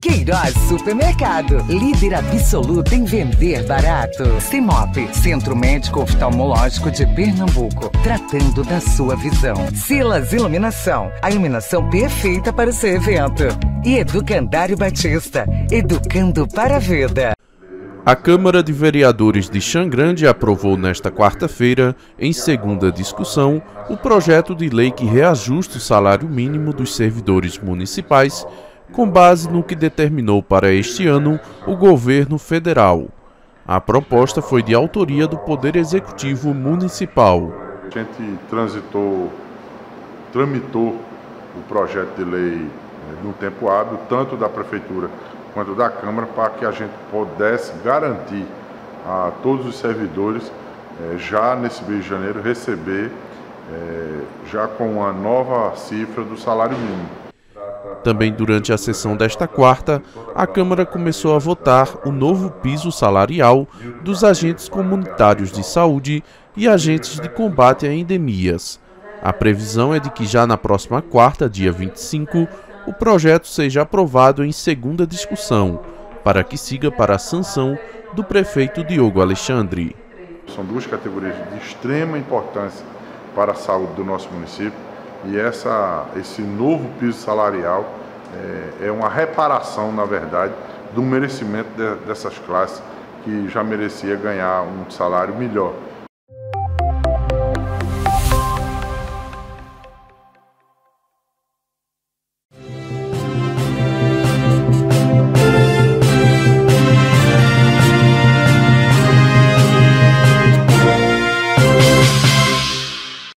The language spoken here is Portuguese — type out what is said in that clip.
Queiroz Supermercado, líder absoluto em vender barato. CIMOP, Centro Médico Oftalmológico de Pernambuco, tratando da sua visão. Silas Iluminação, a iluminação perfeita para o seu evento. E Educandário Batista, educando para a vida. A Câmara de Vereadores de Xangrande aprovou nesta quarta-feira, em segunda discussão, o projeto de lei que reajusta o salário mínimo dos servidores municipais, com base no que determinou para este ano o governo federal. A proposta foi de autoria do Poder Executivo Municipal. A gente tramitou o projeto de lei num tempo hábil, tanto da Prefeitura quanto da Câmara, para que a gente pudesse garantir a todos os servidores, já nesse mês de janeiro, receber já com a nova cifra do salário mínimo. Também durante a sessão desta quarta, a Câmara começou a votar o novo piso salarial dos agentes comunitários de saúde e agentes de combate a endemias. A previsão é de que já na próxima quarta, dia 25, o projeto seja aprovado em segunda discussão, para que siga para a sanção do prefeito Diogo Alexandre. São duas categorias de extrema importância para a saúde do nosso município e esse novo piso salarial é uma reparação, na verdade, do merecimento dessas classes que já merecia ganhar um salário melhor.